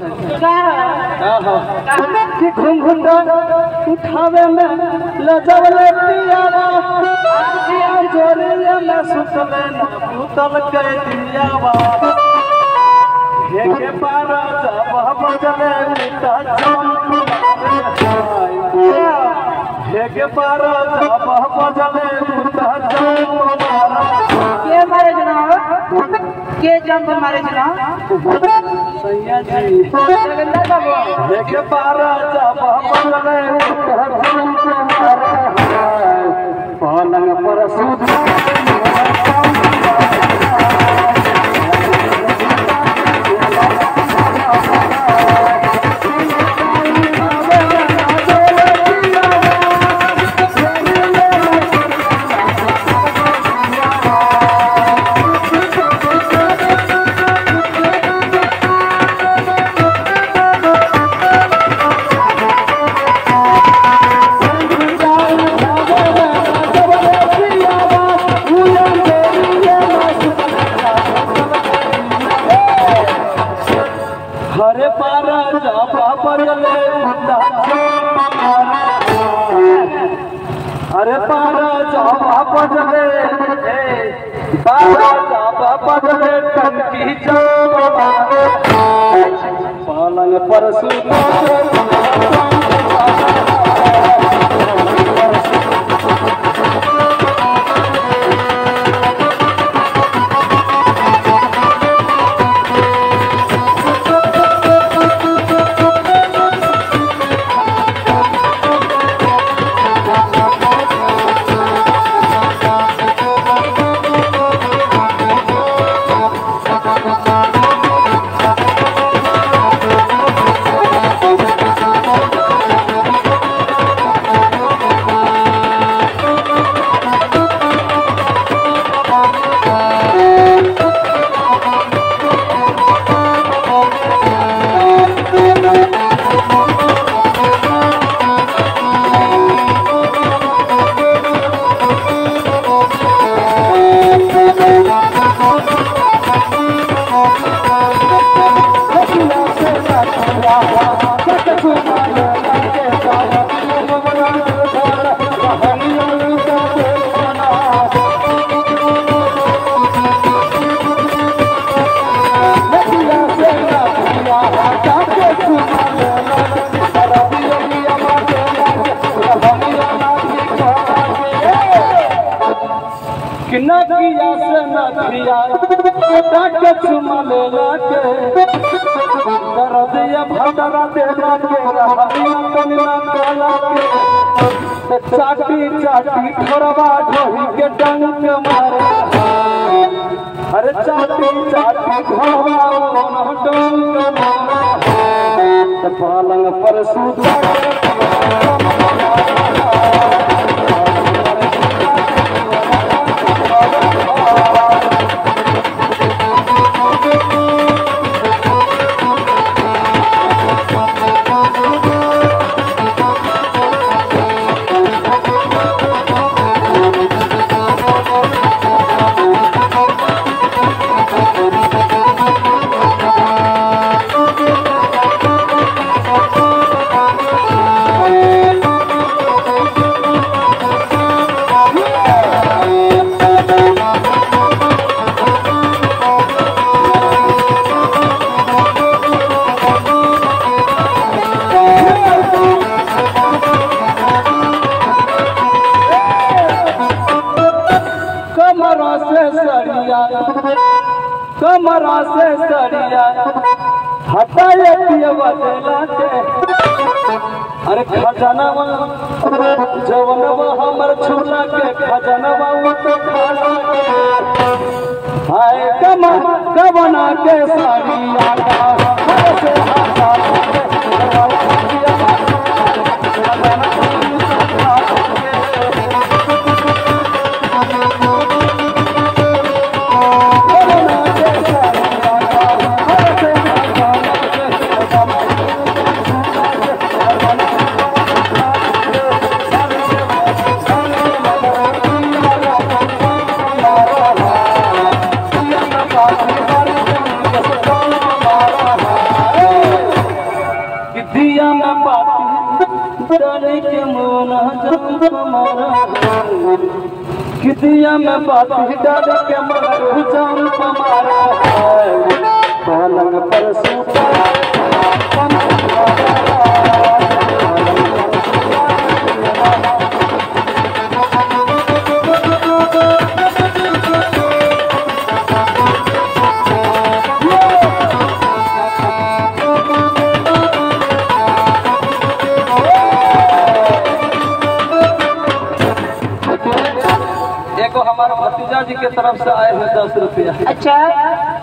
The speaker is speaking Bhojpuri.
कि घुंघटा उठावे में लजवले पियावा जोरिया में सुतले न भूतल के दियावा के पारा जब बजले उता के पारा जब बजले उता के मारे जनाब के जंप मारे जनाब सैया जी जगन्नाथ बाबू के पारा जब बजले उता पलंग पर सूत हरे पारा जापा पड़ले हरे पारा जापा पड़ले पारा जापा पड़ले टंकी पलंग पर किन्ना किया से न किया के चुमा लेला के दर्दिया भटरा देला के रहनिया तनिया काला के चाटी चाटी ठोरवा ढोही के डंक मारे अरे चाटी चाटी ठोरवा डंक मारे पलंग पर सूता कमरा से सरिया हटाए पियवा देला के अरे खजानवा जवनवा हमर छुला के खजानवा तो खाला हाय कमना के सरिया हर से हाथा कितिया में पाती डाली के मोना जम हमारा कितिया में पाती डाली के मोना जम हमारा पलंग पर सूता हमारा भतीजा जी के तरफ से आए हैं 10 रुपया। अच्छा